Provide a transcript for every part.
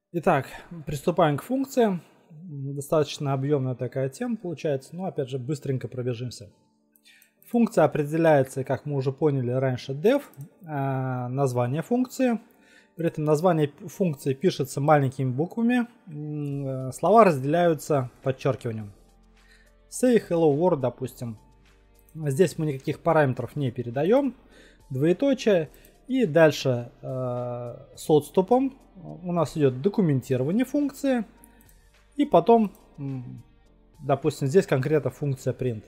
Итак, приступаем к функциям. Достаточно объемная такая тема получается, но опять же быстренько пробежимся. Функция определяется, как мы уже поняли раньше, def, название функции. При этом название функции пишется маленькими буквами, слова разделяются подчеркиванием. Say hello world, допустим. Здесь мы никаких параметров не передаем, двоеточие. И дальше с отступом у нас идет документирование функции. И потом, допустим, здесь конкретно функция print.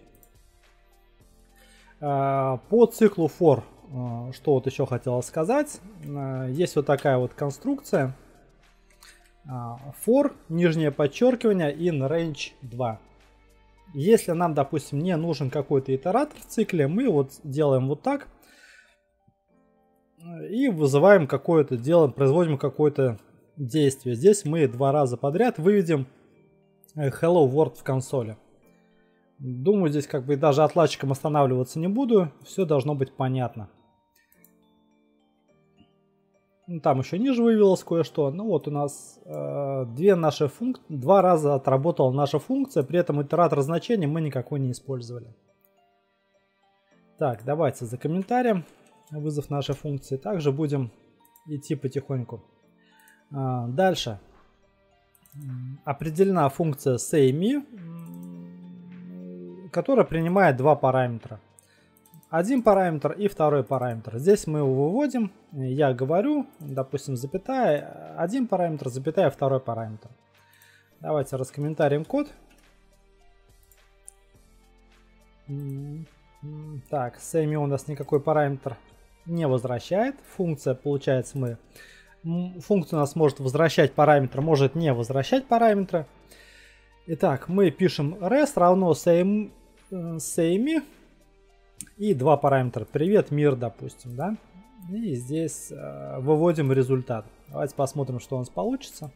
По циклу for, что вот еще хотела сказать, есть вот такая вот конструкция. For, нижнее подчеркивание, in range 2. Если нам, допустим, не нужен какой-то итератор в цикле, мы вот делаем вот так. И вызываем какое-то, производим какое-то действие. Здесь мы два раза подряд выведем Hello World в консоли. Думаю, здесь как бы даже отладчиком останавливаться не буду. Все должно быть понятно. Там еще ниже вывелось кое-что. Ну вот у нас два раза отработала наша функция. При этом итератор значений мы никакой не использовали. Так, давайте за комментарием. Вызов нашей функции. Также будем идти потихоньку. Дальше. Определена функция sayMe, которая принимает два параметра. Один параметр и второй параметр. Здесь мы его выводим. Я говорю, допустим, запятая, один параметр, запятая, второй параметр. Давайте раскомментарием код. Так, sayMe у нас никакой параметр не возвращает. Функция, получается, функция у нас может возвращать параметр, может не возвращать параметры. Итак, мы пишем rest равно sayMe и два параметра. Привет, мир, допустим, да? И здесь выводим результат. Давайте посмотрим, что у нас получится.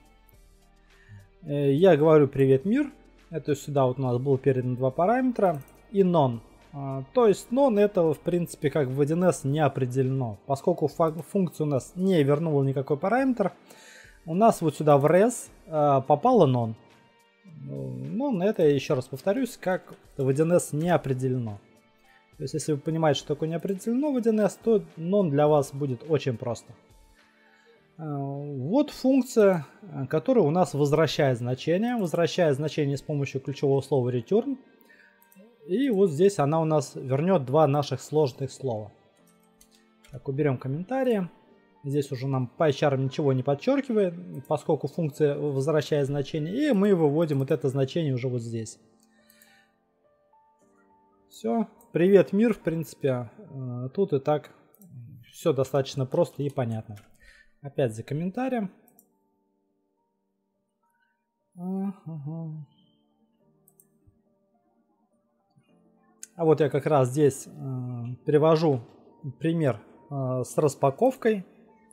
Я говорю привет, мир. Это сюда вот у нас было передано два параметра и none. То есть none это в принципе как в 1С не определено. Поскольку функция у нас не вернула никакой параметр, у нас вот сюда в res попало none. None это, еще раз повторюсь, как в 1С не определено. То есть если вы понимаете, что такое не определено в 1С, то none для вас будет очень просто. Вот функция, которая у нас возвращает значение. Возвращает значение с помощью ключевого слова return. И вот здесь она у нас вернет два наших сложных слова. Так, уберем комментарии. Здесь уже нам PyCharm ничего не подчеркивает, поскольку функция возвращает значение. И мы выводим вот это значение уже вот здесь. Все. Привет, мир, в принципе. Тут и так все достаточно просто и понятно. Опять за комментарием. А вот я как раз здесь привожу пример с распаковкой.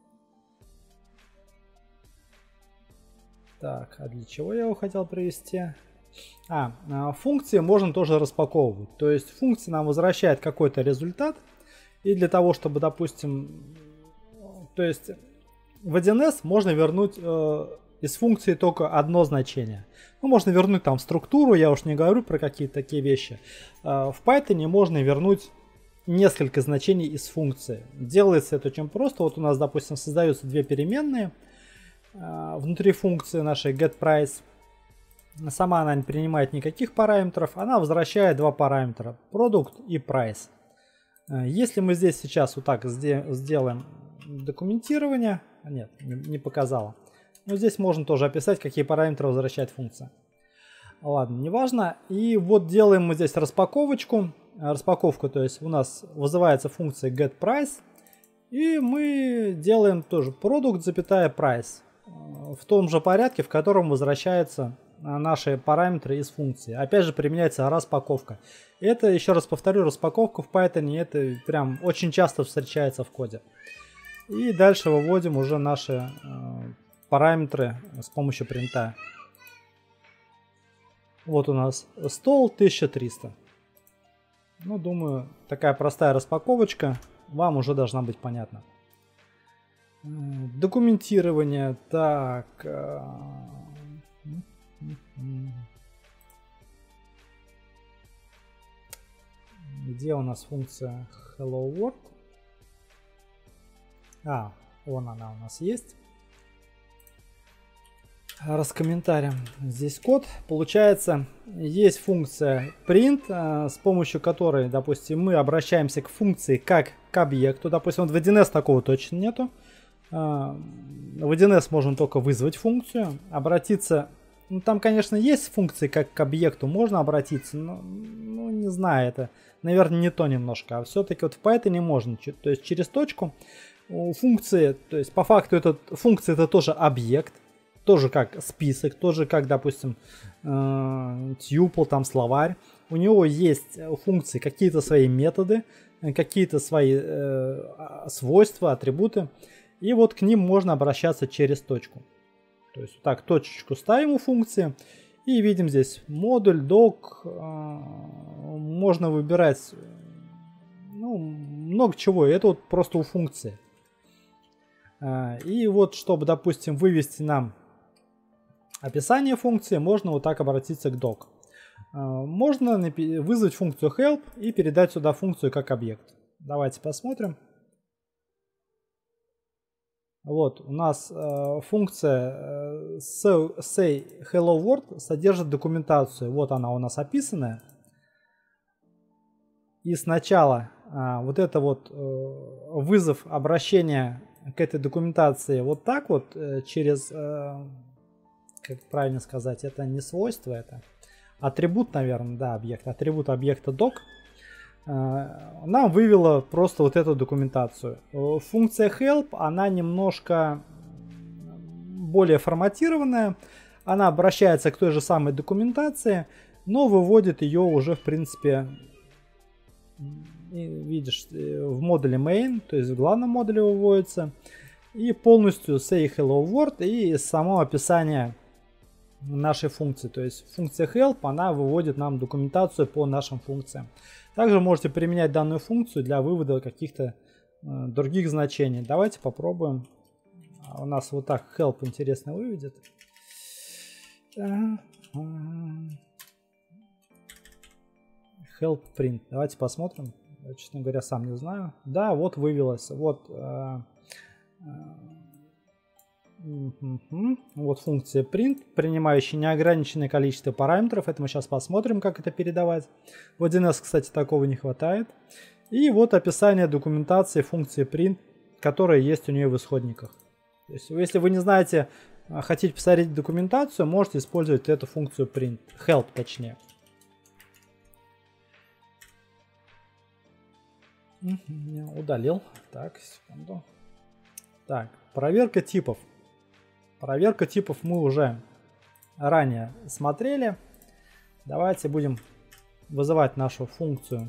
Так, а для чего я его хотел привести? Функции можно тоже распаковывать. То есть функция нам возвращает какой-то результат. И для того, чтобы, допустим, то есть в 1С можно вернуть из функции только одно значение. Ну, можно вернуть там структуру, я уж не говорю про какие-то такие вещи. В Python можно вернуть несколько значений из функции. Делается это очень просто. Вот у нас, допустим, создаются две переменные внутри функции нашей getPrice. Сама она не принимает никаких параметров. Она возвращает два параметра, product и price. Если мы здесь сейчас вот так сделаем документирование, нет, не показала. Но здесь можно тоже описать, какие параметры возвращает функция. Ладно, неважно. И вот делаем мы здесь распаковочку. Распаковку, то есть у нас вызывается функция getPrice. И мы делаем тоже product, price. В том же порядке, в котором возвращаются наши параметры из функции. Опять же применяется распаковка. Это, еще раз повторю, распаковка в Python, это прям очень часто встречается в коде. И дальше выводим уже наши параметры с помощью принта. Вот у нас стол 1300. Ну, думаю, такая простая распаковочка вам уже должна быть понятна. Документирование. Так. Где у нас функция Hello World? Вон она у нас есть. Раскомментарием здесь код. Получается, есть функция print, с помощью которой, допустим, мы обращаемся к функции как к объекту. Допустим, вот в 1С такого точно нету. В 1С можно только вызвать функцию, обратиться. Ну, там, конечно, есть функции как к объекту, можно обратиться, но не знаю, это, наверное, не то немножко. А все-таки вот в Python можно, то есть через точку. У функции, то есть по факту функция это тоже объект. Тоже как список, тоже как, допустим, tuple, там словарь. У него есть функции, какие-то свои методы, какие-то свои свойства, атрибуты. И вот к ним можно обращаться через точку. То есть так, точечку ставим у функции. И видим здесь модуль, док. Можно выбирать много чего. Это вот просто у функции. И вот, чтобы, допустим, вывести нам описание функции, можно вот так обратиться к doc. Можно вызвать функцию help и передать сюда функцию как объект. Давайте посмотрим. Вот у нас функция say hello world содержит документацию. Вот она у нас описанная. И сначала вот это вот вызов обращения к этой документации вот так вот через... Как правильно сказать, это не свойство, это атрибут, наверное, да, объект. Атрибут объекта doc нам вывела просто вот эту документацию. Функция help, она немножко более форматированная. Она обращается к той же самой документации, но выводит ее уже, в принципе, видишь, в модуле main, то есть в главном модуле выводится. И полностью say hello world и само описание нашей функции. То есть функция help, она выводит нам документацию по нашим функциям. Также можете применять данную функцию для вывода каких-то других значений. Давайте попробуем. У нас вот так help интересно выведет. Help print. Давайте посмотрим. Я, честно говоря, сам не знаю. Да, вот вывелось. Вот вот функция print, принимающая неограниченное количество параметров. Это мы сейчас посмотрим, как это передавать. В 1С, кстати, такого не хватает. И вот описание документации функции print, которая есть у нее в исходниках. То есть, если вы не знаете, хотите посмотреть документацию, можете использовать эту функцию print, help точнее. Удалил. Так, секунду. Так, проверка типов. Проверка типов мы уже ранее смотрели. Давайте будем вызывать нашу функцию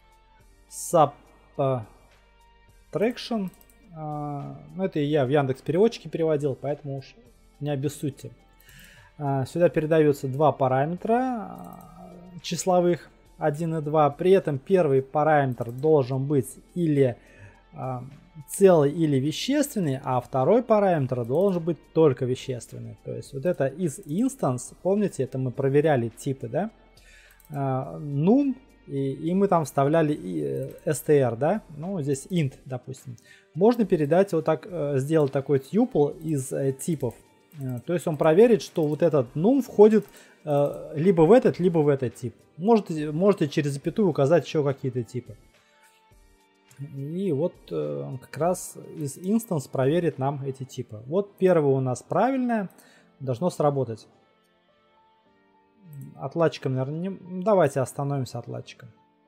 subtraction. Это и я в Яндекс.Переводчике переводил, поэтому уж не обессудьте. Сюда передаются два параметра числовых, 1 и 2. При этом первый параметр должен быть или целый или вещественный, а второй параметр должен быть только вещественный. То есть вот это is instance, помните, это мы проверяли типы, да? Num, и мы там вставляли str, да? Ну, здесь int, допустим. Можно передать вот так, сделать такой tuple из типов. То есть он проверит, что вот этот num входит либо в этот тип. Можете через запятую указать еще какие-то типы. И вот как раз из instance проверит нам эти типы. Вот первое у нас правильное, должно сработать. Отладчиком, наверное, не... Давайте остановимся отладчиком.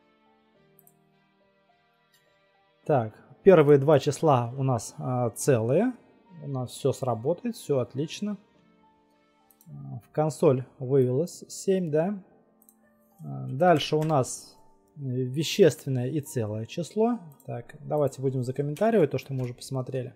Так, первые два числа у нас целые. У нас все сработает, все отлично. В консоль вывелось 7, да. Дальше у нас вещественное и целое число. Так, давайте будем закомментаривать то, что мы уже посмотрели.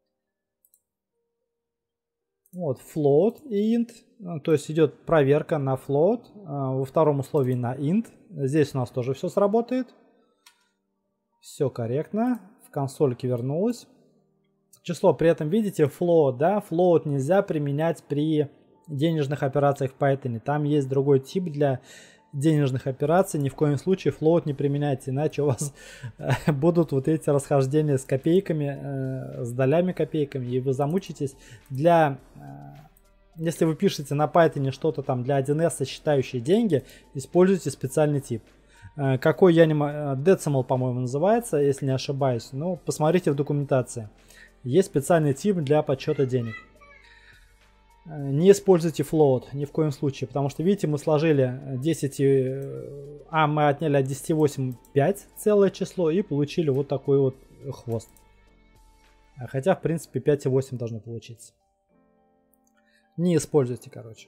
Вот float и int, то есть идет проверка на float, во втором условии на int. Здесь у нас тоже все сработает. Все корректно, в консольке вернулось. число. При этом, видите, float, да, float нельзя применять при денежных операциях в Python. Там есть другой тип для денежных операций. Ни в коем случае float не применяйте, иначе у вас будут вот эти расхождения с копейками, с долями копейками, и вы замучитесь. Если вы пишете на Python что-то там для 1С, считающие деньги, используйте специальный тип. Какой я не могу, decimal, по-моему, называется, если не ошибаюсь. Ну, посмотрите в документации. Есть специальный тип для подсчета денег. Не используйте float ни в коем случае, потому что, видите, мы сложили 10, мы отняли от 10,8 5 целое число и получили вот такой вот хвост. Хотя, в принципе, 5,8 должно получиться. Не используйте, короче.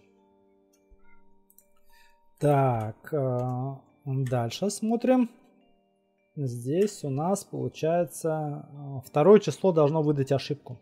Так, дальше смотрим. Здесь у нас получается второе число должно выдать ошибку.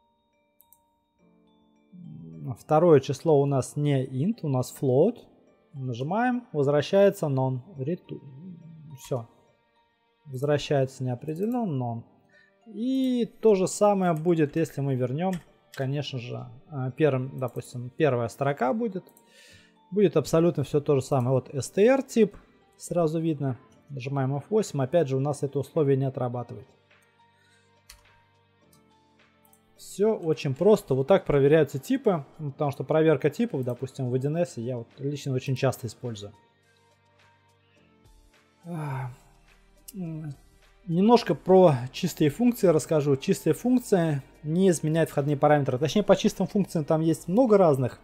Второе число у нас не int, у нас float. Нажимаем, возвращается none. Все. Возвращается неопределенно none. И то же самое будет, если мы вернем, конечно же, допустим, первая строка будет. Будет абсолютно все то же самое. Вот str тип, сразу видно. Нажимаем F8, опять же у нас это условие не отрабатывает. Все очень просто. Вот так проверяются типы, потому что проверка типов, допустим, в 1С я вот лично очень часто использую. Немножко про чистые функции расскажу. Чистые функции не изменяют входные параметры. Точнее, по чистым функциям там есть много разных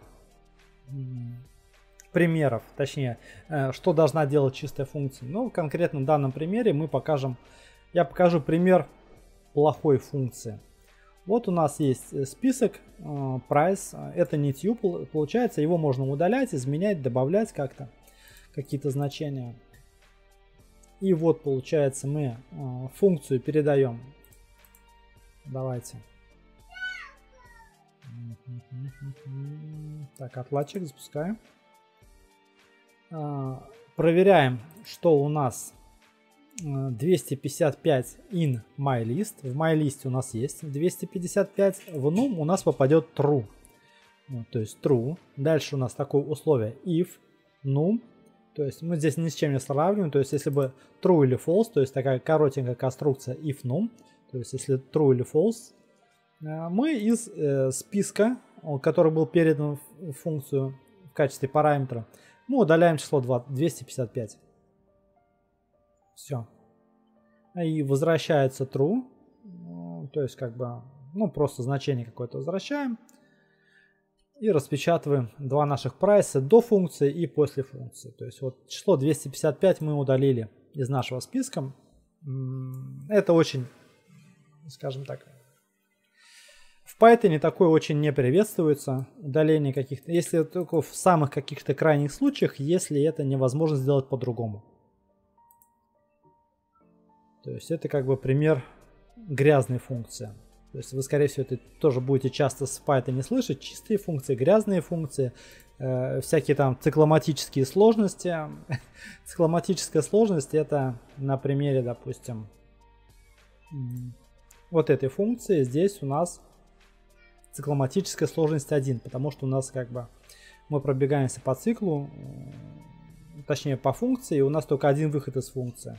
примеров. Точнее, что должна делать чистая функция. Но конкретно в данном примере я покажу пример плохой функции. Вот у нас есть список price. Это не tuple. Получается, его можно удалять, изменять, добавлять как-то какие-то значения. И вот, получается, мы функцию передаем. Давайте. Так, отладчик запускаем. Проверяем, что у нас 255 in myList. В myList у нас есть 255. В num у нас попадет true. То есть true. Дальше у нас такое условие if num. То есть мы здесь ни с чем не сравниваем. То есть если бы true или false, то есть такая коротенькая конструкция if num. То есть если true или false, мы из списка, который был передан в функцию в качестве параметра, мы удаляем число 255. Все. И возвращается true. То есть как бы, просто значение какое-то возвращаем. И распечатываем два наших прайса до функции и после функции. То есть вот число 255 мы удалили из нашего списка. Это очень, скажем так, в Python такое очень не приветствуется. Удаление каких-то, если только в самых каких-то крайних случаях, если это невозможно сделать по-другому. То есть это как бы пример грязной функции. То есть вы, скорее всего, это тоже будете часто в Python слышать. Чистые функции, грязные функции, всякие там цикломатические сложности. Цикломатическая сложность это на примере, допустим, вот этой функции. Здесь у нас цикломатическая сложность 1, потому что у нас как бы мы пробегаемся по циклу, точнее по функции, и у нас только один выход из функции.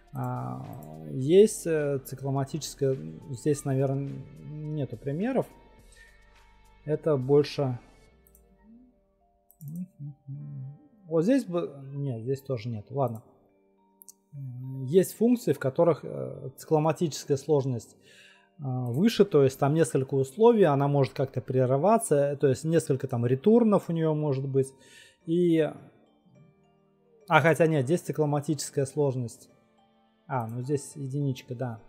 Есть цикломатическая, здесь, наверное, нету примеров. Это больше... Вот здесь бы... Нет, здесь тоже нет. Ладно. Есть функции, в которых цикломатическая сложность выше, то есть там несколько условий, она может как-то прерываться, то есть несколько там ретурнов у нее может быть. И... хотя нет, здесь цикломатическая сложность. Здесь единичка, да.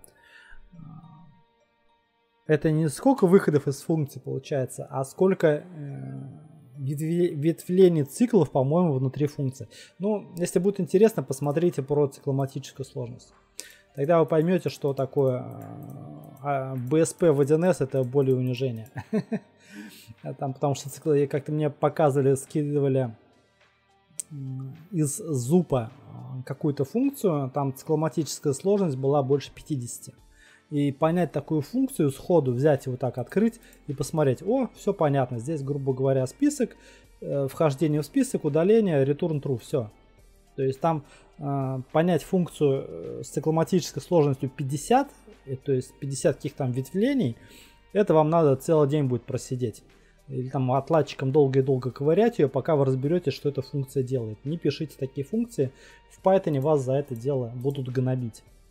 Это не сколько выходов из функции получается, а сколько ветвлений циклов, по-моему, внутри функции. Если будет интересно, посмотрите про цикломатическую сложность. Тогда вы поймете, что такое BSP в 1С, это более унижение. Потому что как-то мне показывали, скидывали из зупа какую-то функцию, там цикломатическая сложность была больше 50. И понять такую функцию сходу, взять и вот так открыть и посмотреть, о, все понятно, здесь, грубо говоря, список, вхождение в список, удаление, return true, все. То есть там понять функцию с цикломатической сложностью 50, то есть 50 каких там ветвлений, это вам надо целый день будет просидеть. Или там отладчиком долго и долго ковырять ее, пока вы разберетесь, что эта функция делает. Не пишите такие функции, в Python вас за это дело будут гнобить.